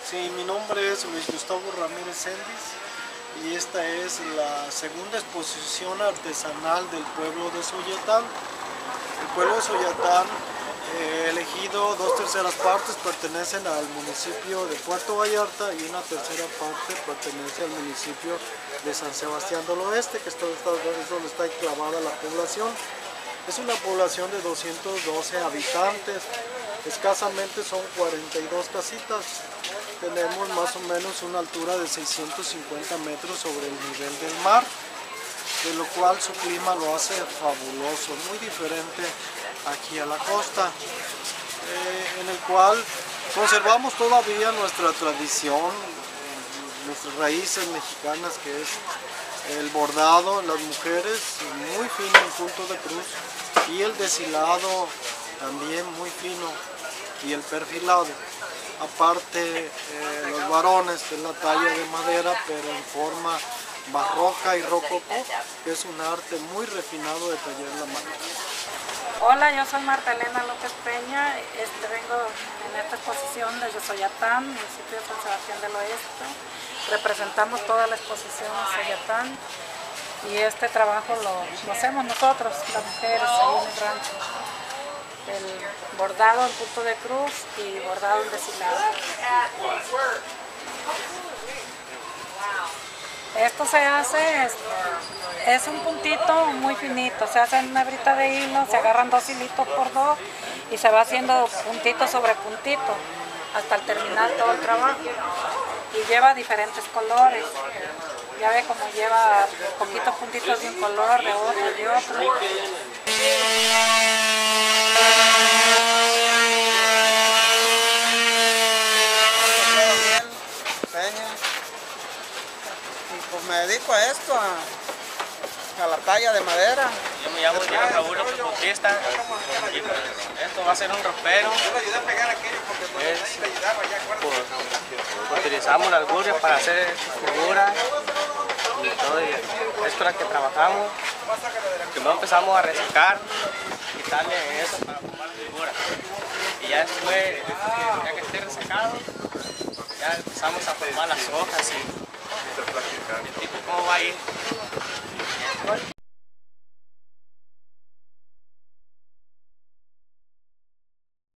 Sí, mi nombre es Luis Gustavo Ramírez Endis y esta es la segunda exposición artesanal del pueblo de Soyatán. El pueblo de Soyatán, elegido 2/3 partes pertenecen al municipio de Puerto Vallarta y una tercera parte pertenece al municipio de San Sebastián del Oeste, que es donde está enclavada la población. Es una población de 212 habitantes, escasamente son 42 casitas. Tenemos más o menos una altura de 650 metros sobre el nivel del mar, de lo cual su clima lo hace fabuloso, muy diferente aquí a la costa, en el cual conservamos todavía nuestra tradición, nuestras raíces mexicanas, que es el bordado, las mujeres muy fino en punto de cruz y el deshilado también muy fino y el perfilado. Aparte los varones, que es la talla de madera pero en forma barroca y rococó, que es un arte muy refinado de tallar la madera. Hola, yo soy Marta Elena López Peña, vengo en esta exposición desde Soyatán, municipio de San Sebastián del Oeste. Representamos toda la exposición de Soyatán y este trabajo lo hacemos nosotros, las mujeres, ahí en el rancho. El bordado en punto de cruz y bordado en deshilado. Esto se hace, es un puntito muy finito, se hace en una hebrita de hilo, se agarran 2 hilitos por 2 y se va haciendo puntito sobre puntito hasta el terminar todo el trabajo. Y lleva diferentes colores, ya ve como lleva poquitos puntitos de un color, de otro, de otro. Y pues me dedico a esto, a la talla de madera. Yo me llamo Diego Raúl López Bautista y pues, esto va a ser un ropero. Utilizamos las gurias para hacer figuras y todo, y esto es lo que trabajamos. Primero empezamos a resecar, quitarle eso para formar figuras. Y ya después, ya que esté resecado, ya empezamos a formar las hojas y el tipo cómo va a ir.